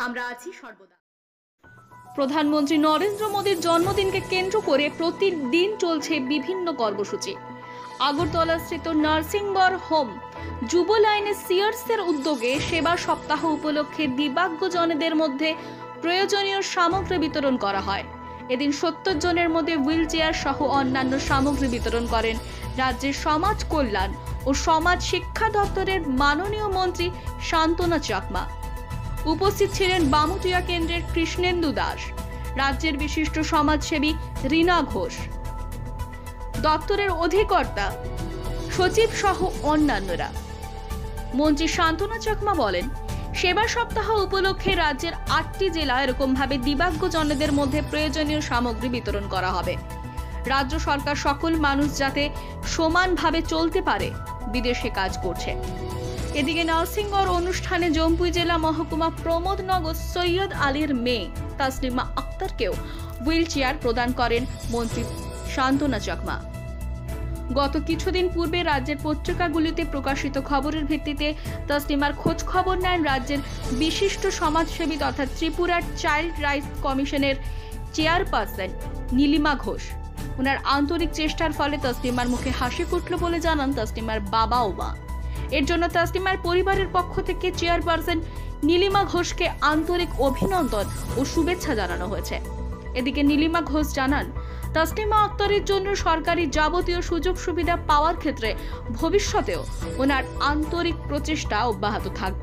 আমরা আছি সর্বদা। প্রধানমন্ত্রী নরেন্দ্র মোদীর জন্মদিনকে কেন্দ্র করে প্রতিদিন চলছে বিভিন্ন কর্মসূচি। আগরতলাস্থিত নার্সিংগড় হোম যুব লাইনে সিয়ার্সের উদ্যোগে সেবা সপ্তাহ উপলক্ষে দিব্যাঙ্গজনদের মধ্যে প্রয়োজনীয় সামগ্রী বিতরণ করা হয়। এদিন 70 জনের মধ্যে হুইল চেয়ার সহ অন্যান্য সামগ্রী বিতরণ করেন রাজ্যের সমাজ কল্যাণ ও সমাজ শিক্ষা দপ্তরের মাননীয় মন্ত্রী শান্তনা চাকমা। উপস্থিত ছিলেন বামুটিয়া কেন্দ্রের কৃষ্ণেন্দু দাস, রাজ্যের বিশিষ্ট সমাজসেবী রীনা ঘোষ, দপ্তরের অধিকর্তা সচিব সহ অন্যান্যরা। মন্ত্রী শান্তনা চাকমা বলেন, সেবা সপ্তাহ উপলক্ষে রাজ্যের 8টি জেলা এরকমভাবে দিব্যাঙ্গজনদের মধ্যে প্রয়োজনীয় সামগ্রী বিতরণ করা হবে। রাজ্য সরকার সকল মানুষ যাতে সমানভাবে চলতে পারে বিদেশে কাজ করছে। এদিকে নার্সিংগড় অনুষ্ঠানে জম্পুই জেলা মহকুমা প্রমোদনগর সৈয়দ আলীর মেয়ে তাসলিমা আক্তারকেও হুইল চেয়ার প্রদান করেন মন্ত্রী শান্তনা চাকমা। গত কিছুদিন পূর্বে রাজ্যের পত্রিকাগুলিতে প্রকাশিত খবরের ভিত্তিতে তাসলিমার খোঁজ খবর নেন রাজ্যের বিশিষ্ট সমাজসেবী তথা ত্রিপুরার চাইল্ড রাইটস কমিশনের চেয়ারপারসন নীলিমা ঘোষ। ওনার আন্তরিক চেষ্টার ফলে তাসলিমার মুখে হাসি ফুটল বলে জানান তাসলিমার বাবা ও মা। এর জন্য তাসলিমার পরিবারের পক্ষ থেকে চেয়ারপারসন নীলিমা ঘোষকে আন্তরিক অভিনন্দন ও শুভেচ্ছা জানানো হয়েছে। এদিকে নীলিমা ঘোষ জানান, তাসলিমা আক্তারের জন্য সরকারি যাবতীয় সুযোগ সুবিধা পাওয়ার ক্ষেত্রে ভবিষ্যতেও ওনার আন্তরিক প্রচেষ্টা অব্যাহত থাকবে।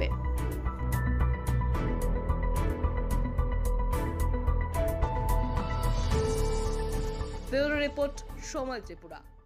ব্যুরো রিপোর্ট, সময় ত্রিপুরা।